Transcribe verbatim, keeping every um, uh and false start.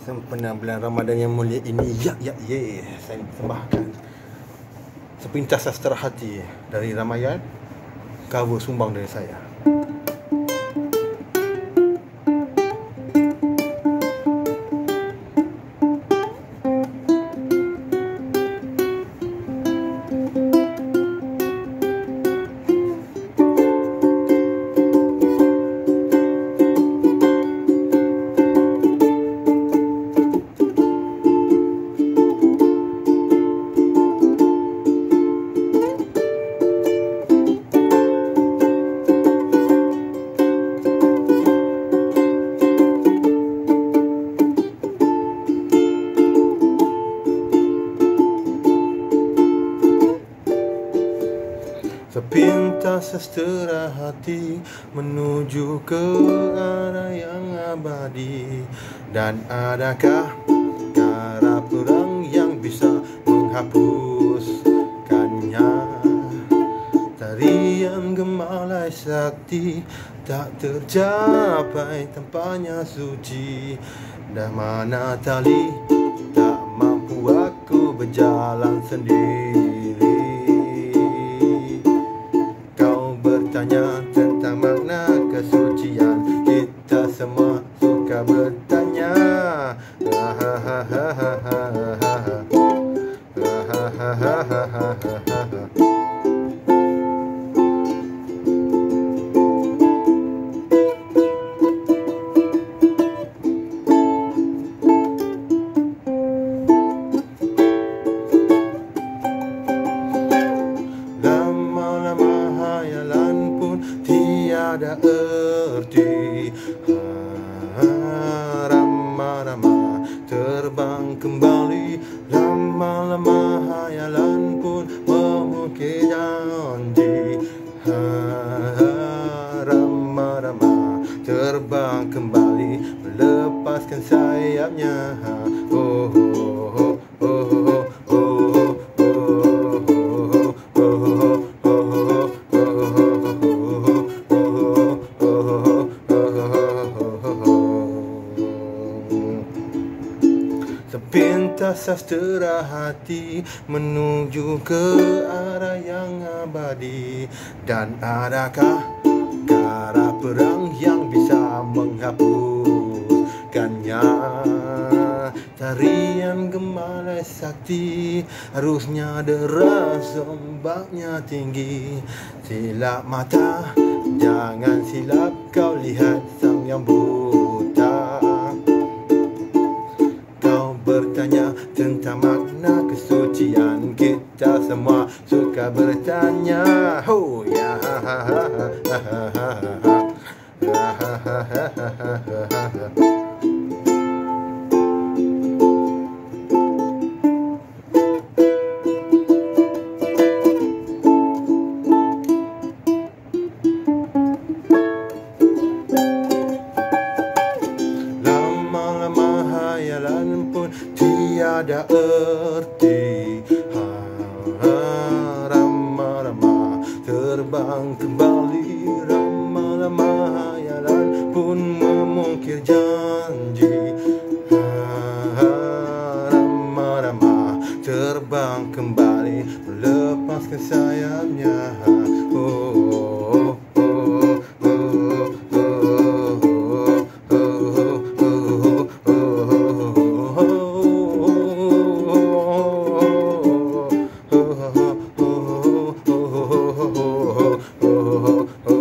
Sempena bulan Ramadan yang mulia ini, ya ya ye, saya persembahkan sepintas sastra hati dari Ramayana, cover sumbang dari saya. Sepintas sastra hati menuju ke arah yang abadi. Dan adakah cara perang yang bisa menghapuskannya? Tarian gemalai sakti tak tercapai tanpanya suci. Dah mana tali tak mampu aku berjalan sendiri. Bertanya tentang makna kesucian, kita semua suka bertanya. Tiada erti, rama-rama terbang kembali. Lama-lama hayalan pun memukir janji. Rama-rama terbang kembali, melepaskan sayapnya. Oh, oh, oh, oh, oh, sepintas sastra hati menuju ke arah yang abadi. Dan adakah cara perang yang bisa menghapuskannya? Tarian gemalai sakti harusnya deras, ombaknya tinggi. Silap mata, jangan silap kau lihat sang yang buta. Bertanya tentang makna kesucian, kita semua suka bertanya. Oh ya, tiada erti, rama-rama terbang kembali. Rama-rama hayalan pun memungkir janji. Rama-rama terbang kembali, melepaskan sayapnya. Oh, oh, oh, oh, oh, oh, oh, oh, oh, oh, oh, oh, oh, oh, oh,